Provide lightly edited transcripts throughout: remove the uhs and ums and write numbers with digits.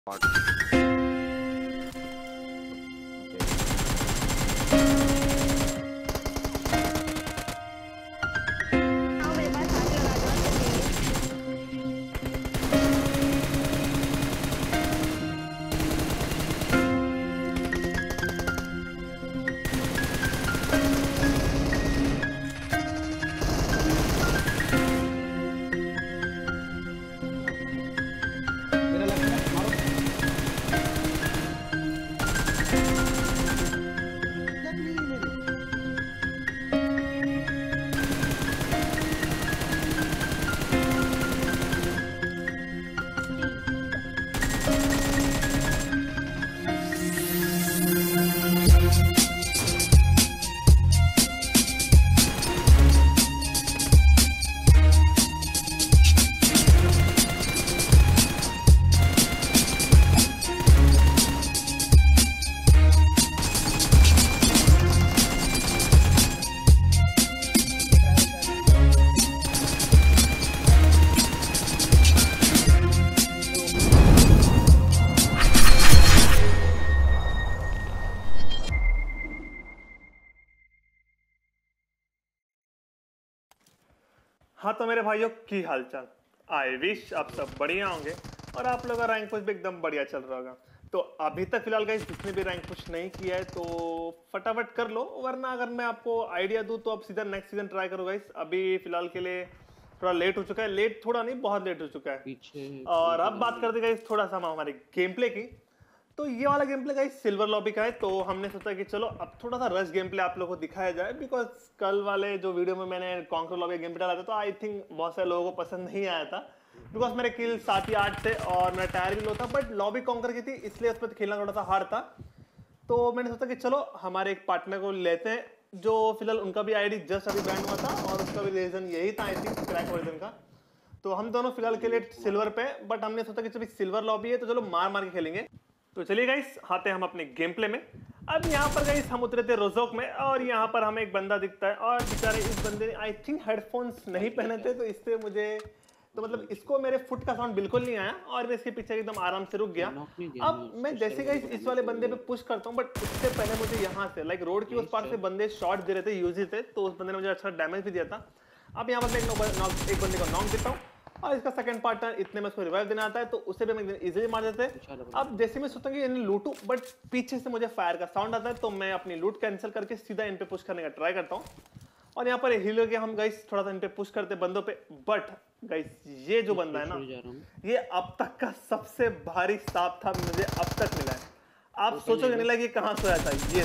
हाँ तो मेरे भाइयों की हालचाल, आई विश आप सब बढ़िया होंगे और आप लोगों का रैंक पुश भी एकदम बढ़िया चल रहा होगा। तो अभी तक फिलहाल गाइस जिसने भी रैंक पुश नहीं किया है तो फटाफट कर लो, वरना अगर मैं आपको आइडिया दूं तो आप सीधा नेक्स्ट सीजन ट्राई करो गाइस। अभी फिलहाल के लिए थोड़ा लेट हो चुका है, लेट थोड़ा नहीं बहुत लेट हो चुका है। और अब बात करते गाइस थोड़ा सा हमारे गेम प्ले की। तो ये वाला game play guys silver lobby का है, तो हमने सोचा कि चलो अब थोड़ा सा रश गेम प्ले आप लोगों को दिखाया जाए, बिकॉज कल वाले जो वीडियो में मैंने कॉन्कर लॉबी गेम प्ले डाला था तो आई थिंक बहुत सारे लोगों को पसंद नहीं आया था, बिकॉज मेरे किल 7 या 8 थे और मेरा टायर भी लो था, बट लॉबी कॉन्कर की थी इसलिए उस पर खेलना थोड़ा सा हार्ड था। तो मैंने सोचा कि चलो हमारे एक पार्टनर को लेते हैं, जो फिलहाल उनका भी आईडी जस्ट अभी बैन हुआ था और उसका भी रीजन यही था आई थिंक क्रैक वर्जन का। तो हम दोनों फिलहाल के लिए सिल्वर पे, बट हमने सोचा कि चलो सिल्वर लॉबी है तो चलो मार मार के खेलेंगे। तो चलिए गाइस आते हैं हम अपने गेम प्ले में। अब यहाँ पर गाइस हम उतरे थे रोजोक में और यहाँ पर हमें एक बंदा दिखता है और बेचारे इस बंदे ने आई थिंक हेडफोन्स नहीं पहने थे, तो इससे मुझे तो मतलब इसको मेरे फुट का साउंड बिल्कुल नहीं आया और मैं इसके पीछे एकदम आराम से रुक गया। अब मैं जैसे गाइस इस वाले बंदे पे पुश करता हूँ, बट उससे पहले मुझे यहाँ से लाइक रोड की उस पार से बंदे शॉट दे रहे थे यूजी थे, तो उस बंदे ने मुझे अच्छा डैमेज भी दिया था। अब यहाँ पर मैं एक बंदे को नॉक देता हूँ और इसका सेकंड पार्टनर इतने में उसको रिवाइव देना आता है, तो उसे भी मैं इजीली मार देते हैं। अब जैसे मैं सोचता हूँ कि इन्हें लूटूं, बट पीछे से मुझे फायर का साउंड आता है, तो मैं अपनी लूट कैंसिल करके सीधा इन पे पुश करने का ट्राई करता हूँ। और यहाँ पर हिल के हम गाइस थोड़ा सा इन पे पुश करते बंदों पे, बट गाइस ये जो बंदा है ना, ये अब तक का सबसे भारी सांप था मुझे अब तक मिला है। आप सोचोगे नहीं लगे कहाँ सोया था, ये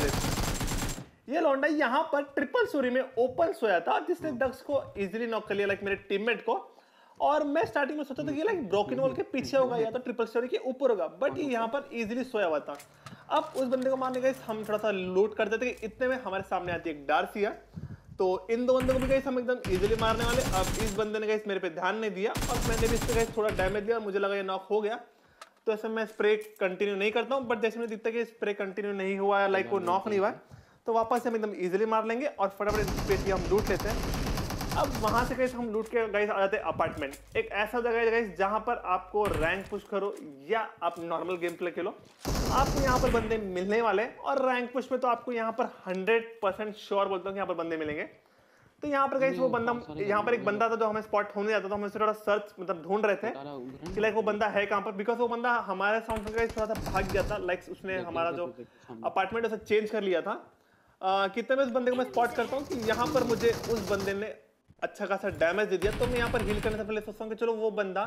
देखो ये लौंडा यहाँ पर ट्रिपल स्टोरी में ओपन सोया था, जिसने डक्स को इजीली नॉक कर लिया लाइक मेरे टीममेट को। और मैं स्टार्टिंग में सोचा था कि लाइक ब्रोकन वॉल के पीछे होगा या तो ट्रिपल स्टोरी के ऊपर होगा, बट ये यहाँ पर इजीली सोया हुआ था। अब उस बंदे को मारने गए हम थोड़ा सा लूट करते थे कि इतने में हमारे सामने आती है एक डार्सिया, तो इन दो बंदों को भी गए हम एकदम इजीली मारने वाले। अब इस बंदे ने गए मेरे पे ध्यान नहीं दिया और मैंने भी इस पे थोड़ा डैमेज दिया और मुझे लगा ये नॉक हो गया, तो ऐसे मैं स्प्रे कंटिन्यू नहीं करता हूँ। बट जैसे मुझे दिखता है कि स्प्रे कंटिन्यू नहीं हुआ है, लाइक वो नॉक नहीं हुआ है, तो वापस हम एकदम इजीली मार लेंगे और फटाफट स्पेस की हम लूट लेते हैं। अब वहां से गाइस हम लूट के गाइस आ जाते हैं अपार्टमेंट, एक ऐसा जगह है गाइस जहां पर आपको रैंक पुश करो या आप नॉर्मल गेम प्ले खेलो, आपको यहाँ पर बंदे मिलने वाले हैं। और रैंक पुश में तो आपको यहाँ पर 100% श्योर बोलता हूँ कि यहाँ पर बंदे मिलेंगे। तो यहाँ पर गाइस वो बंदा, यहाँ पर एक बंदा था जो हमें स्पॉट होने जाता था, हम उससे थोड़ा सर्च मतलब ढूंढ रहे थे कि लाइक वो बंदा है कहाँ पर, बिकॉज वो बंदा हमारे साउंड से थोड़ा सा भाग गया था, लाइक उसने हमारा जो अपार्टमेंट उसे चेंज कर लिया था। कितने में उस बंदे को मैं स्पॉट करता हूँ कि यहाँ पर मुझे उस बंदे ने अच्छा खासा डैमेज दे दिया, तो मैं यहाँ पर हील करने से पहले सोचता हूँ कि चलो वो बंदा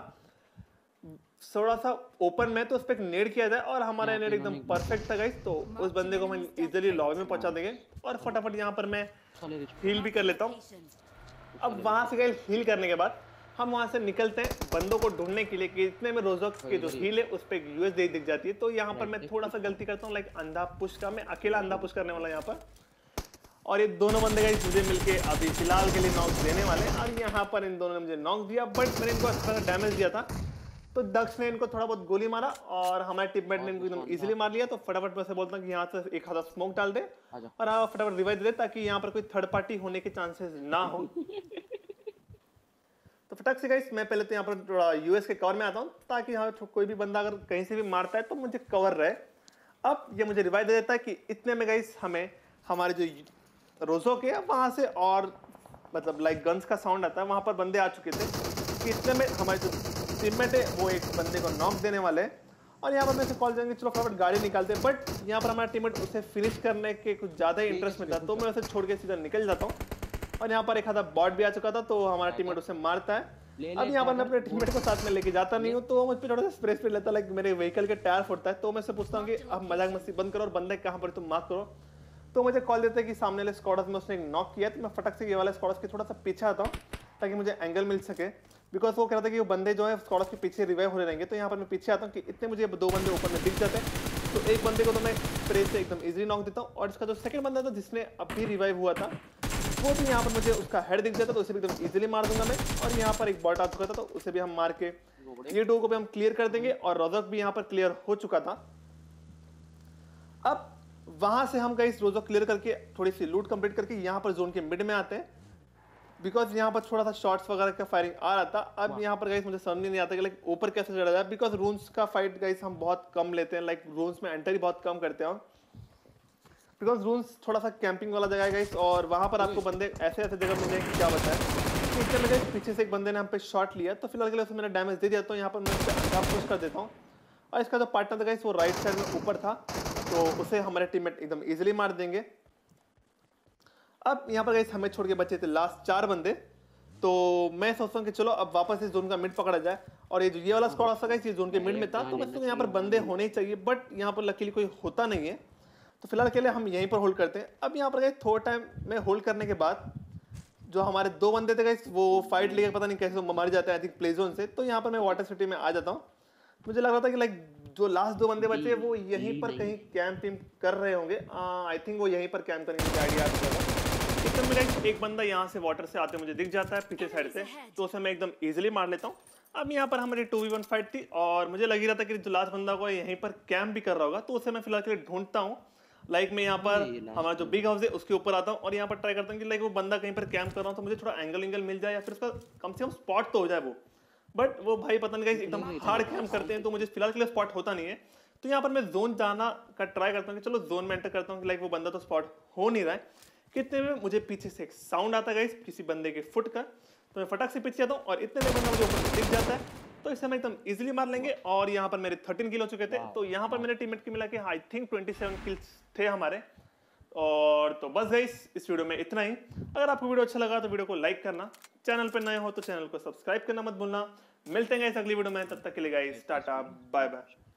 थोड़ा सा ओपन में तो उस पर एक नेड किया जाए, और हमारा नेड एकदम परफेक्ट था गाइस, तो उस बंदे को हम इजीली लॉबी में पहुंचा देंगे। और फटाफट यहाँ पर मैं हील भी कर लेता हूँ। अब वहां से गाइस हील करने के बाद हम वहां से निकलते हैं बंदों को ढूंढने के लिए कि इतने में रोजोक के जो हील है उस पर यूएसडी दिख जाती है। तो यहाँ पर मैं थोड़ा सा गलती करता हूँ, लाइक अंधा पुश का, मैं अकेला अंधा पुश करने वाला यहाँ पर, और ये दोनों बंदे गाइस मुझे मिलके अभी फिलहाल के लिए नॉक देने वाले हैं। और यहाँ पर इन दोनों ने मुझे नॉक दिया, बट मैंने इनको अच्छा सा डैमेज दिया था, तो दक्ष ने इनको थोड़ा बहुत गोली मारा और हमारे टीममेट ने इनको एकदम इजीली मार लिया। तो फटाफट मैं से बोलता हूँ कि यहाँ से एक हाथ स्मोक डाल दे और आप फटाफट रिवाइव दे, ताकि यहाँ पर कोई थर्ड पार्टी होने के चांसेस ना हो। तो फटाक से गाइस मैं पहले तो यहाँ पर थोड़ा यूएस के कवर में आता हूँ, ताकि हाँ कोई भी बंदा अगर कहीं से भी मारता है तो मुझे कवर रहे। अब ये मुझे रिवाइव दे देता है कि इतने में गाइस हमें हमारे जो रोजो के वहाँ से और मतलब लाइक गन्स का साउंड आता है, वहाँ पर बंदे आ चुके थे कि इतने में हमारे जो टीममेट है वो एक बंदे को नॉक देने वाले हैं। और यहाँ पर मैं कॉल जाएंगे चलो फटाफट गाड़ी निकालते हैं, बट यहाँ पर हमारा टीममेट उसे फिनिश करने के कुछ ज़्यादा ही इंटरेस्ट में था, तो मैं उसे छोड़ के सीधा निकल जाता हूँ। और यहाँ पर एक आधा बॉट भी आ चुका था, तो हमारा टीममेट उसे मारता है। अब यहाँ पर मैं अपने टीममेट को साथ में लेके जाता नहीं हूँ, तो वो मुझ पर थोड़ा सा स्प्रे स्प्रे लेता है, लाइक मेरे व्हीकल के टायर फोड़ता है। तो मैं उससे पूछता हूँ कि अब मजाक मस्ती बंद करो और बंदे कहाँ पर तुम मार्क करो। तो मुझे कॉल देते हैं कि सामने वाले स्क्वाड्स में उसने एक नॉक किया। तो मैं फटक से ये वाले स्क्वाड्स के थोड़ा सा पीछे आता हूँ ताकि मुझे एंगल मिल सके, बिकॉज वो कह रहा था कि वो बंदे जो है स्क्वाड्स के पीछे रिवाइव होने रहेंगे। तो यहाँ पर मैं पीछे आता हूँ कि इतने मुझे 2 बंदे ऊपर में दिख जाते हैं। तो एक बंदे को तो मैं स्प्रे से एकदम इजीली नॉक देता हूँ, और इसका जो सेकंड बंदा था जिसने अभी रिवाइव हुआ था वो भी यहाँ पर मुझे उसका हेड दिख जाता, तो उसे भी एकदम इजीली मार दूंगा मैं। और यहाँ पर एक बॉट आ चुका था, तो उसे भी हम मार के ये 2 को भी हम क्लियर कर देंगे, और रोजक भी यहाँ पर क्लियर हो चुका था। अब वहां से हम गाइस रोजो क्लियर करके थोड़ी सी लूट कंप्लीट करके यहाँ पर जोन के मिड में आते हैं, बिकॉज यहाँ पर थोड़ा सा शॉट्स वगैरह का फायरिंग आ रहा था। अब यहाँ पर गाइस मुझे समझ नहीं आता कि लाइक ऊपर कैसे चढ़ा जाए, बिकॉज रून्स का फाइट गाइस हम बहुत कम लेते हैं, लाइक रून्स में एंटर ही बहुत कम करते हैं, बिकॉज रून्स थोड़ा सा कैंपिंग वाला जगह है गाइस, और वहाँ पर आपको बंदे ऐसे ऐसे जगह मिल जाएंगे क्या बताएं। तो इसलिए मेरे पीछे से एक बंदे ने हम पे शॉट लिया, तो फिलहाल के लिए उसे मैंने डैमेज दे दिया। तो यहाँ पर मैं उसे अंधा पुश कर देता हूँ, और इसका जो पार्टनर था गाइस वो राइट साइड में ऊपर था, तो उसे हमारे टीममेट एकदम इजीली मार देंगे। अब यहाँ पर गाइस हमें छोड़ के बचे थे लास्ट 4 बंदे, तो मैं सोचता हूँ कि चलो अब वापस इस जोन का मिड पकड़ा जाए। और ये वाला स्क्वाड था गाइस ये जोन के मिड में था, तो मैं सोचता यहाँ पर बंदे होने ही चाहिए, बट यहाँ पर लकीली कोई होता नहीं है। तो फिलहाल के लिए हम यहीं पर होल्ड करते हैं। अब यहाँ पर गाइस थोड़ा टाइम में होल्ड करने के बाद जो हमारे 2 बंदे थे गाइस वो फाइट लेकर पता नहीं कैसे मार जाते हैं, आई थिंक प्ले जोन से। तो यहाँ पर मैं वाटर सिटी में आ जाता हूँ। मुझे लग रहा था कि लाइक जो लास्ट 2 बंदे बचे वो यहीं पर कहीं कैंप कर रहे होंगे, आई थिंक वो यहीं पर कैंप करेंगे, मुझे आइडिया आ चुका था। एकदम मेरा एक बंदा यहाँ से वाटर से आते मुझे दिख जाता है पीछे साइड से, तो उसे मैं एकदम इजीली मार लेता हूँ। अब यहाँ पर हमारी 2v1 फाइट थी, और मुझे लग ही रहा था कि जो लास्ट बंदा को यहीं पर कैंप भी कर रहा होगा, तो उसे मैं फिलहाल के लिए ढूंढता हूँ। लाइक मैं यहाँ पर हमारा जो बिग हाउस है उसके ऊपर आता हूँ, और यहाँ पर ट्राई करता हूँ कि लाइक वो बंदा कहीं पर कैंप कर रहा हूँ, तो मुझे थोड़ा एंगल मिल जाए, या फिर उसका कम से कम स्पॉट तो हो जाए वो। बट वो भाई पता नहीं गाइस एकदम हार्ड कैंप करते हैं, तो मुझे फिलहाल के लिए स्पॉट होता नहीं है। तो यहाँ पर मैं जोन जाना का ट्राई करता हूँ कि चलो जोन में एंटर करता हूँ कि लाइक वो बंदा तो स्पॉट हो नहीं रहा है। कितने में मुझे पीछे से एक साउंड आता है गाइस किसी बंदे के फुट का, तो मैं फटाक से पीछे जाता हूँ, और इतने में बंदा मुझे ऊपर दिख जाता है, तो इसे हम एकदम इजीली मार लेंगे। और यहाँ पर मेरे 13 किल हो चुके थे, तो यहाँ पर मेरे टीममेट की मिला के आई थिंक 27 किल्स थे हमारे। और तो बस गाइस इस वीडियो में इतना ही। अगर आपको वीडियो अच्छा लगा तो वीडियो को लाइक करना, चैनल पर नए हो तो चैनल को सब्सक्राइब करना मत भूलना। मिलते हैं गाइस अगली वीडियो में, तब तक के लिए गाइस टाटा बाय बाय।